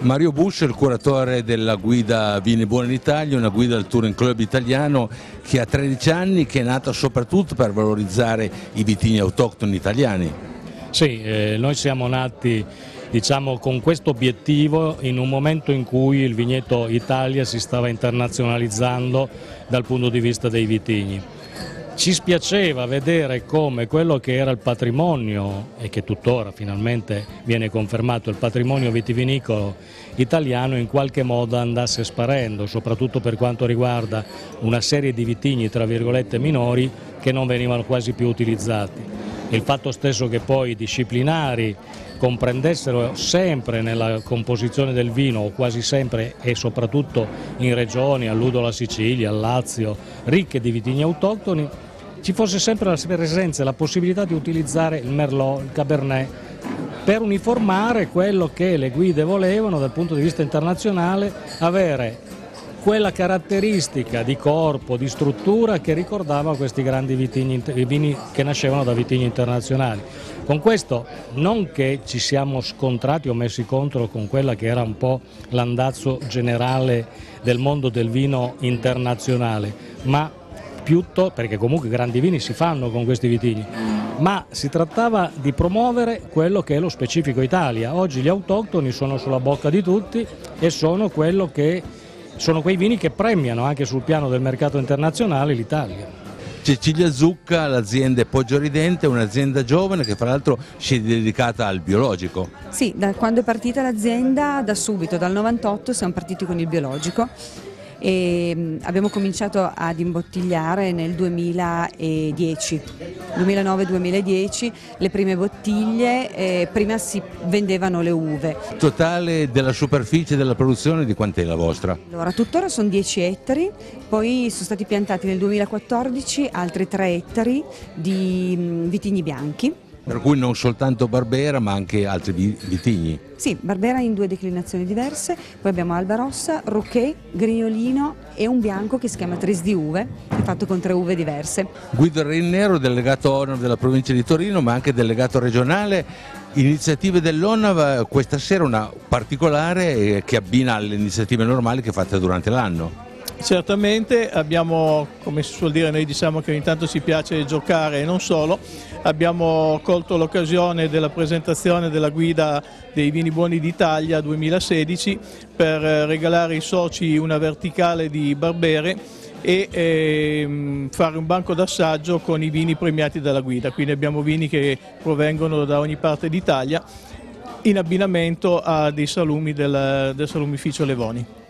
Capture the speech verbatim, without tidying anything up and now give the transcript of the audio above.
Mario Buscio, il curatore della guida Vini Buoni d'Italia, una guida del Touring Club italiano che ha tredici anni, che è nata soprattutto per valorizzare i vitigni autoctoni italiani. Sì, eh, noi siamo nati, diciamo, con questo obiettivo in un momento in cui il vigneto Italia si stava internazionalizzando dal punto di vista dei vitigni. Ci spiaceva vedere come quello che era il patrimonio, e che tuttora finalmente viene confermato, il patrimonio vitivinicolo italiano in qualche modo andasse sparendo, soprattutto per quanto riguarda una serie di vitigni tra virgolette minori che non venivano quasi più utilizzati. Il fatto stesso che poi i disciplinari comprendessero sempre nella composizione del vino, o quasi sempre, e soprattutto in regioni, alludo alla Sicilia, al Lazio, ricche di vitigni autoctoni, ci fosse sempre la presenza e la possibilità di utilizzare il Merlot, il Cabernet, per uniformare quello che le guide volevano dal punto di vista internazionale, avere quella caratteristica di corpo, di struttura che ricordava questi grandi vitigni, vini che nascevano da vitigni internazionali. Con questo non che ci siamo scontrati o messi contro con quella che era un po' l'andazzo generale del mondo del vino internazionale, ma piuttosto, perché comunque grandi vini si fanno con questi vitigni, ma si trattava di promuovere quello che è lo specifico Italia. Oggi gli autoctoni sono sulla bocca di tutti e sono quello che sono quei vini che premiano anche sul piano del mercato internazionale l'Italia. Cecilia Zucca, l'azienda è Poggio Ridente, un'azienda giovane che fra l'altro si è dedicata al biologico. Sì, da quando è partita l'azienda, da subito, dal novantotto siamo partiti con il biologico e abbiamo cominciato ad imbottigliare nel duemiladieci, duemilanove duemiladieci, le prime bottiglie, eh, prima si vendevano le uve. Totale della superficie della produzione di quant'è la vostra? Allora, tuttora sono dieci ettari, poi sono stati piantati nel duemilaquattordici altri tre ettari di mh, vitigni bianchi. Per cui non soltanto Barbera ma anche altri vitigni? Sì, Barbera in due declinazioni diverse, poi abbiamo Alba Rossa, Rouquet, Grignolino e un bianco che si chiama Tris di Uve, è fatto con tre uve diverse. Guido Rennero, delegato onor della provincia di Torino ma anche delegato regionale. Iniziative dell'ONAV, questa sera una particolare che abbina alle iniziative normali che fate durante l'anno. Certamente abbiamo, come si suol dire, noi diciamo che ogni tanto ci piace giocare e non solo, abbiamo colto l'occasione della presentazione della guida dei Vini Buoni d'Italia duemilasedici per regalare ai soci una verticale di Barbere e eh, fare un banco d'assaggio con i vini premiati dalla guida, quindi abbiamo vini che provengono da ogni parte d'Italia in abbinamento a dei salumi del, del salumificio Levoni.